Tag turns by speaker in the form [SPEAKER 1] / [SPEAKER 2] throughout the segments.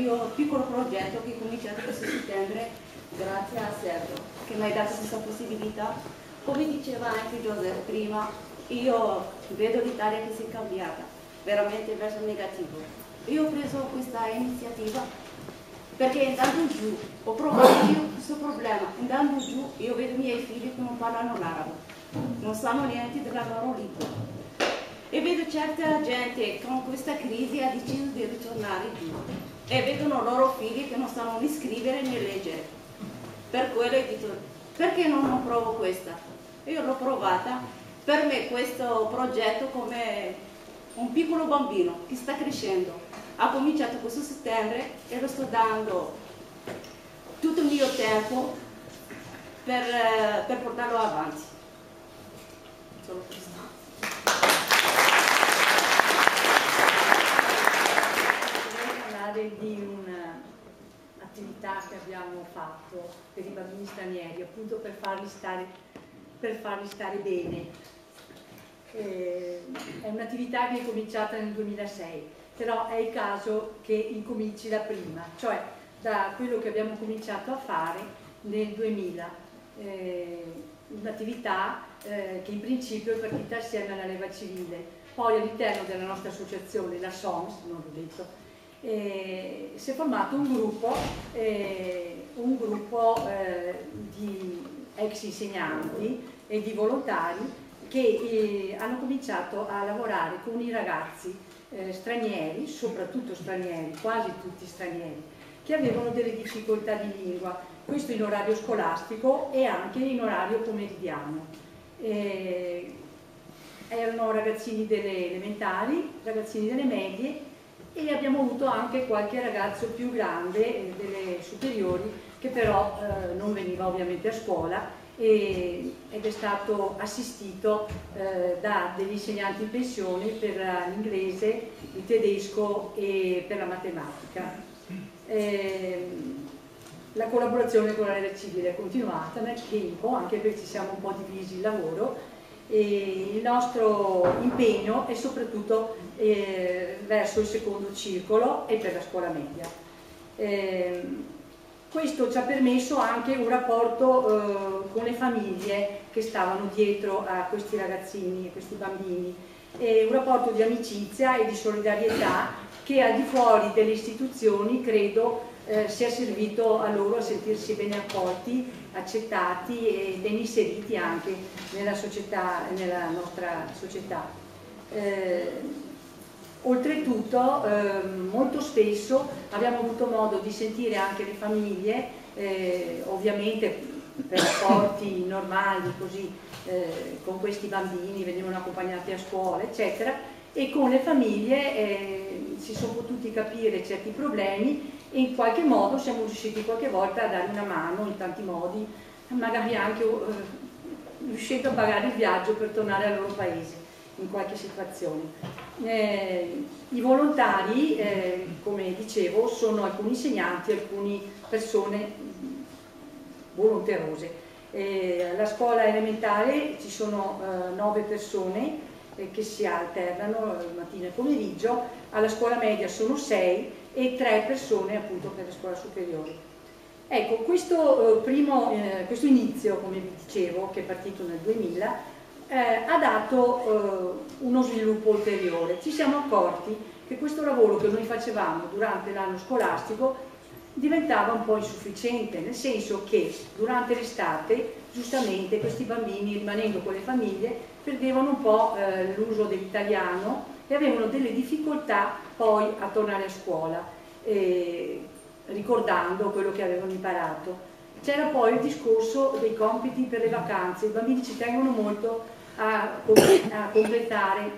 [SPEAKER 1] mio piccolo progetto che è cominciato questo settembre grazie a Sergio che mi ha dato questa possibilità. Come diceva anche Giuseppe prima, io vedo l'Italia che si è cambiata veramente verso il negativo. Io ho preso questa iniziativa perché andando giù ho provato io questo problema, andando giù io vedo i miei figli che non parlano l'arabo, non sanno niente della loro lingua. E vedo certa gente con questa crisi ha deciso di ritornare giù e vedono loro figli che non sanno né scrivere né leggere. Per quello ho detto, perché non provo questa? Io l'ho provata, per me questo progetto come un piccolo bambino che sta crescendo. Ha cominciato questo settembre e lo sto dando tutto il mio tempo per portarlo avanti. Solo questo.
[SPEAKER 2] Di un'attività che abbiamo fatto per i bambini stranieri, appunto per farli stare bene. È un'attività che è cominciata nel 2006, però è il caso che incominci da prima, cioè da quello che abbiamo cominciato a fare nel 2000. Un'attività che in principio è partita assieme alla leva civile, poi all'interno della nostra associazione, la SOMS, non l'ho detto, si è formato un gruppo di ex insegnanti e di volontari che hanno cominciato a lavorare con i ragazzi stranieri, soprattutto stranieri, quasi tutti stranieri, che avevano delle difficoltà di lingua, questo in orario scolastico e anche in orario pomeridiano. Erano ragazzini delle elementari, ragazzini delle medie, e abbiamo avuto anche qualche ragazzo più grande delle superiori che però non veniva ovviamente a scuola ed è stato assistito da degli insegnanti in pensione per l'inglese, il tedesco e per la matematica. La collaborazione con la Leva Civile è continuata nel tempo, anche perché ci siamo un po' divisi il lavoro. E il nostro impegno è soprattutto verso il secondo circolo e per la scuola media. Questo ci ha permesso anche un rapporto con le famiglie che stavano dietro a questi ragazzini, a questi bambini, un rapporto di amicizia e di solidarietà che al di fuori delle istituzioni credo sia servito a loro a sentirsi bene accolti, accettati e ben inseriti anche nella società, nella nostra società. Oltretutto molto spesso abbiamo avuto modo di sentire anche le famiglie, ovviamente per rapporti normali così con questi bambini, venivano accompagnati a scuola eccetera, e con le famiglie si sono potuti capire certi problemi e in qualche modo siamo riusciti qualche volta a dare una mano in tanti modi, magari anche riuscendo a pagare il viaggio per tornare al loro paese in qualche situazione. I volontari, come dicevo, sono alcuni insegnanti, alcune persone volonterose. Alla scuola elementare ci sono 9 persone che si alternano mattina e pomeriggio, alla scuola media sono 6 e 3 persone appunto per la scuola superiore. Ecco, questo inizio, come vi dicevo, che è partito nel 2000, ha dato uno sviluppo ulteriore. Ci siamo accorti che questo lavoro che noi facevamo durante l'anno scolastico diventava un po' insufficiente, nel senso che durante l'estate, giustamente, questi bambini, rimanendo con le famiglie, perdevano un po' l'uso dell'italiano e avevano delle difficoltà poi a tornare a scuola, ricordando quello che avevano imparato. C'era poi il discorso dei compiti per le vacanze. I bambini ci tengono molto a completare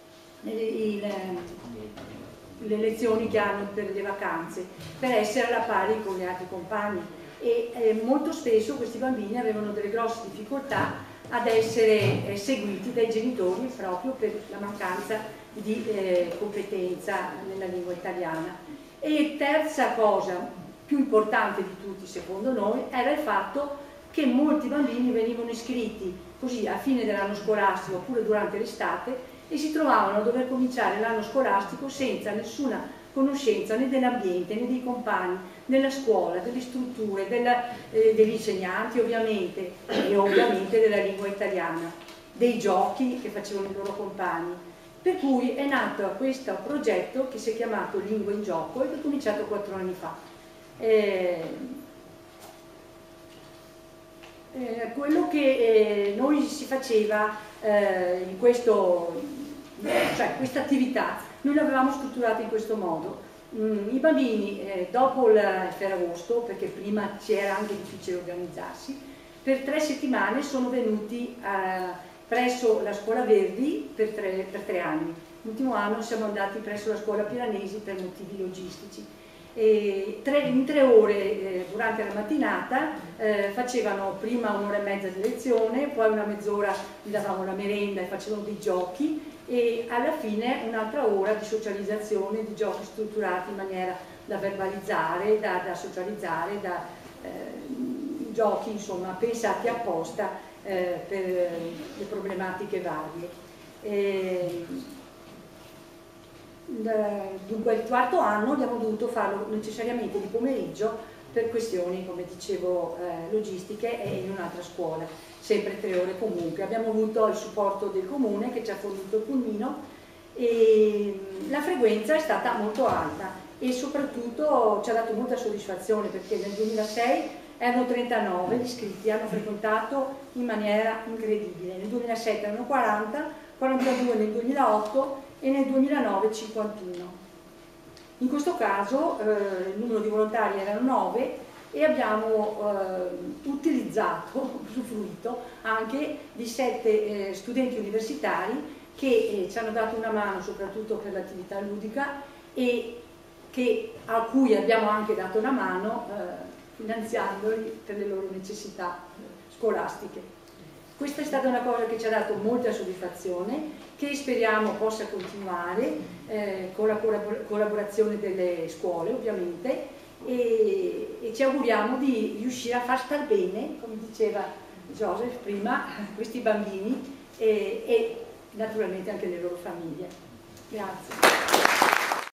[SPEAKER 2] le lezioni che hanno per le vacanze, per essere alla pari con gli altri compagni, e molto spesso questi bambini avevano delle grosse difficoltà ad essere seguiti dai genitori proprio per la mancanza di competenza nella lingua italiana. E terza cosa più importante di tutti secondo noi era il fatto che molti bambini venivano iscritti così a fine dell'anno scolastico oppure durante l'estate e si trovavano a dover cominciare l'anno scolastico senza nessuna conoscenza né dell'ambiente, né dei compagni, della scuola, delle strutture, degli insegnanti ovviamente, e ovviamente della lingua italiana, dei giochi che facevano i loro compagni. Per cui è nato questo progetto che si è chiamato Lingua in Gioco e che è cominciato 4 anni fa. Quello che noi si faceva in questa attività, noi l'avevamo strutturata in questo modo. I bambini dopo il Ferragosto, perché prima ci era anche difficile organizzarsi, per 3 settimane sono venuti presso la scuola Verdi per 3 anni. L'ultimo anno siamo andati presso la scuola Piranesi per motivi logistici. In 3 ore durante la mattinata facevano prima 1 ora e mezza di lezione, poi una mezz'ora gli davamo la merenda e facevano dei giochi, e alla fine un'altra ora di socializzazione, di giochi strutturati in maniera da verbalizzare, da socializzare, giochi insomma pensati apposta per le problematiche varie. Dunque il 4º anno abbiamo dovuto farlo necessariamente di pomeriggio per questioni, come dicevo, logistiche, e in un'altra scuola, sempre 3 ore comunque. Abbiamo avuto il supporto del comune che ci ha fornito il pulmino e la frequenza è stata molto alta e soprattutto ci ha dato molta soddisfazione, perché nel 2006 erano 39 gli iscritti, hanno frequentato in maniera incredibile, nel 2007 erano 40, 42 nel 2008 e nel 2009 51. In questo caso il numero di volontari erano 9 e abbiamo utilizzato, usufruito anche di 7 studenti universitari che ci hanno dato una mano soprattutto per l'attività ludica e a cui abbiamo anche dato una mano finanziandoli per le loro necessità scolastiche. Questa è stata una cosa che ci ha dato molta soddisfazione, che speriamo possa continuare con la collaborazione delle scuole ovviamente, e ci auguriamo di riuscire a far star bene, come diceva Joseph prima, questi bambini e naturalmente anche le loro famiglie. Grazie.